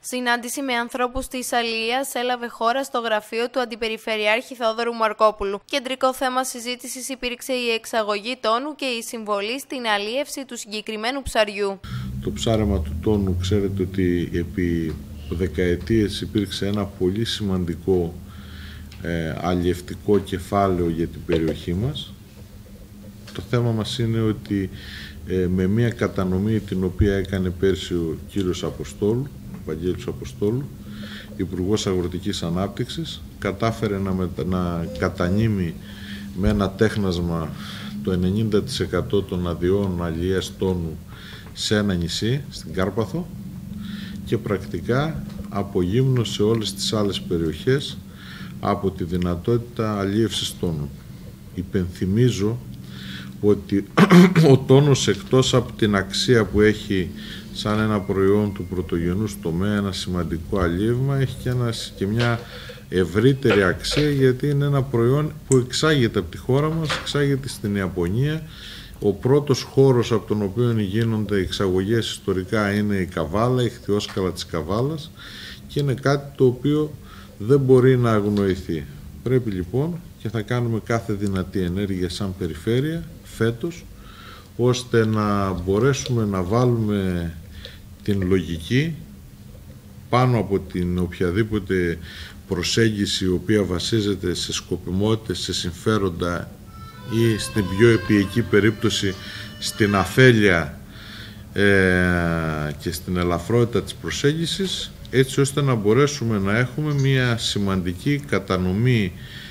Συνάντηση με ανθρώπους της Αλιείας έλαβε χώρα στο γραφείο του Αντιπεριφερειάρχη Θεόδωρου Μαρκόπουλου. Κεντρικό θέμα συζήτησης υπήρξε η εξαγωγή τόνου και η συμβολή στην αλίευση του συγκεκριμένου ψαριού. Το ψάρεμα του τόνου, ξέρετε ότι επί δεκαετίες υπήρξε ένα πολύ σημαντικό αλλιευτικό κεφάλαιο για την περιοχή μας. Το θέμα μας είναι ότι με μια κατανομή την οποία έκανε πέρσι ο κύριος Αποστόλου, Βαγγέλης Αποστόλου, Υπουργός Αγροτικής Ανάπτυξης, κατάφερε να κατανείμει με ένα τέχνασμα το 90% των αδειών αλλιείας τόνου σε ένα νησί, στην Κάρπαθο, και πρακτικά απογύμνωσε όλες τις άλλες περιοχές από τη δυνατότητα αλλιεύσης τόνου. Υπενθυμίζω ότι ο τόνος, εκτός από την αξία που έχει σαν ένα προϊόν του πρωτογενούς τομέα, ένα σημαντικό αλλιεύμα, έχει και μια ευρύτερη αξία, γιατί είναι ένα προϊόν που εξάγεται από τη χώρα μας, εξάγεται στην Ιαπωνία. Ο πρώτος χώρος από τον οποίο γίνονται εξαγωγές ιστορικά είναι η Καβάλα, η χθιόσκαλα της Καβάλας, και είναι κάτι το οποίο δεν μπορεί να αγνοηθεί. Πρέπει λοιπόν, και θα κάνουμε κάθε δυνατή ενέργεια σαν περιφέρεια φέτος, ώστε να μπορέσουμε να βάλουμε την λογική πάνω από την οποιαδήποτε προσέγγιση η οποία βασίζεται σε σκοπιμότητες, σε συμφέροντα ή στην πιο επίοικη περίπτωση στην αφέλεια και στην ελαφρότητα της προσέγγισης, έτσι ώστε να μπορέσουμε να έχουμε μια σημαντική κατανομή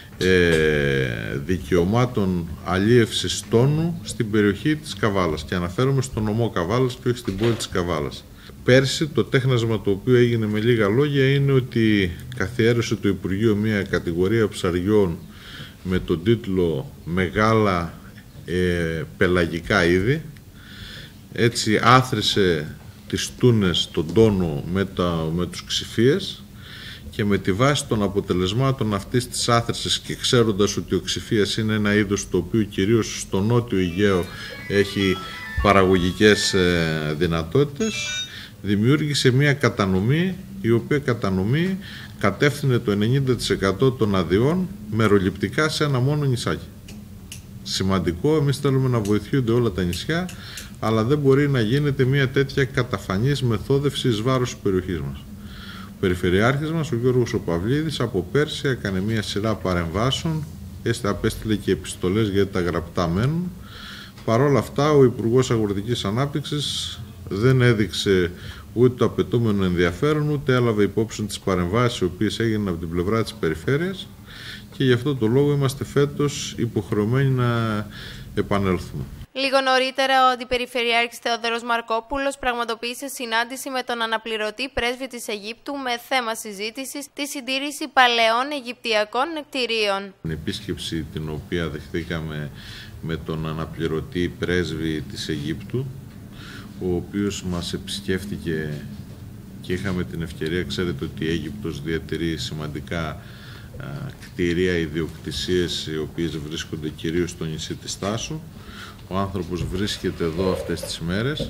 δικαιωμάτων αλίευσης τόνου στην περιοχή της Καβάλας, και αναφέρομαι στον νομό Καβάλας και όχι στην πόλη της Καβάλας. Πέρσι το τέχνασμα το οποίο έγινε με λίγα λόγια είναι ότι καθιέρωσε το Υπουργείο μια κατηγορία ψαριών με τον τίτλο «Μεγάλα πελαγικά είδη». Έτσι άθρησε τις τούνες, τον τόνο με τους ξηφίες, και με τη βάση των αποτελεσμάτων αυτής της άθρησης, και ξέροντας ότι ο ξηφίας είναι ένα είδος το οποίο κυρίως στο νότιο Αιγαίο έχει παραγωγικές δυνατότητες, δημιούργησε μια κατανομή, η οποία κατανομή κατεύθυνε το 90% των αδειών μεροληπτικά σε ένα μόνο νησάκι. Σημαντικό, εμείς θέλουμε να βοηθούνται όλα τα νησιά, αλλά δεν μπορεί να γίνεται μια τέτοια καταφανής μεθόδευση εις βάρος της περιοχής μας. Ο Περιφερειάρχης μας, ο Γιώργος ο Παυλίδης, από πέρσι έκανε μια σειρά παρεμβάσεων, απέστειλε και επιστολές γιατί τα γραπτά μένουν. Παρ' όλα αυτά, ο Υπουργός Αγροτικής Ανάπτυξης δεν έδειξε ούτε το απαιτούμενο ενδιαφέρον, ούτε έλαβε υπόψη τις παρεμβάσεις οι οποίες έγιναν από την πλευρά της περιφέρειας, και γι' αυτό το λόγο είμαστε φέτος υποχρεωμένοι να επανέλθουμε. Λίγο νωρίτερα, ο Αντιπεριφερειάρχης Θεόδωρος Μαρκόπουλος πραγματοποίησε συνάντηση με τον αναπληρωτή πρέσβη της Αιγύπτου με θέμα συζήτησης τη συντήρηση παλαιών αιγυπτιακών νεκτηρίων. Την επίσκεψη την οποία δεχθήκαμε με τον αναπληρωτή πρέσβη της Αιγύπτου, ο οποίος μας επισκέφτηκε, και είχαμε την ευκαιρία, ξέρετε ότι η Αίγυπτος διατηρεί σημαντικά κτηρία, ιδιοκτησίες, οι οποίες βρίσκονται κυρίως στο νησί της Τάσου. Ο άνθρωπος βρίσκεται εδώ αυτές τις μέρες,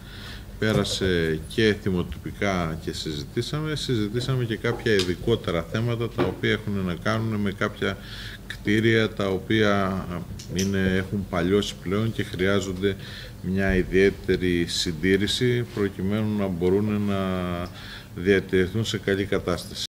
πέρασε και θυμοτυπικά και συζητήσαμε και κάποια ειδικότερα θέματα τα οποία έχουν να κάνουν με κάποια κτίρια τα οποία έχουν παλιώσει πλέον και χρειάζονται μια ιδιαίτερη συντήρηση προκειμένου να μπορούν να διατηρηθούν σε καλή κατάσταση.